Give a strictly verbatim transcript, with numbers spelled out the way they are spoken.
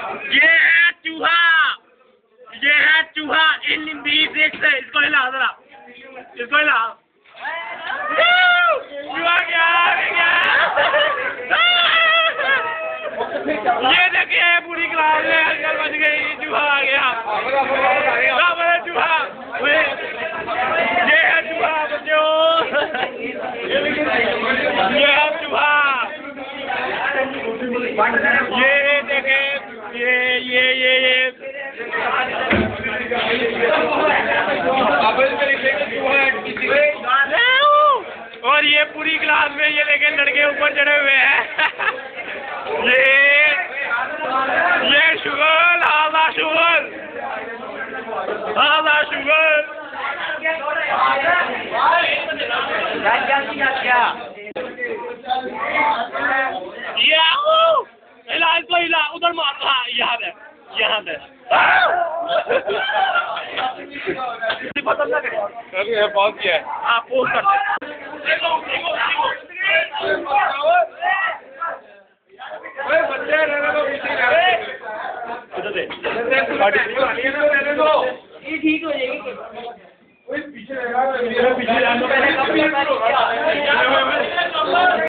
ये है चूहा, ये है चूहा इन बीस एक से। इसको हिला जरा, इसको हिला। चूहा क्या गया? ये देखिए पूरी क्लास में हलचल बच गई, चूहा आ गया। चूहा ये है चूहा बच्चों, ये है चूहा। ये देखे, ये ये ये ये और ये पूरी क्लास में ये देखे लड़के ऊपर चढ़े हुए हैं। ये ये शुगर, आधा शुगर, आधा शुगर। क्या हिला, इसको हिला, उधर मार। हाँ यहाँ पे, यहाँ पे। पहुंच गया है। हाँ पोस्ट करते। ये ठीक हो जाएगी। पीछे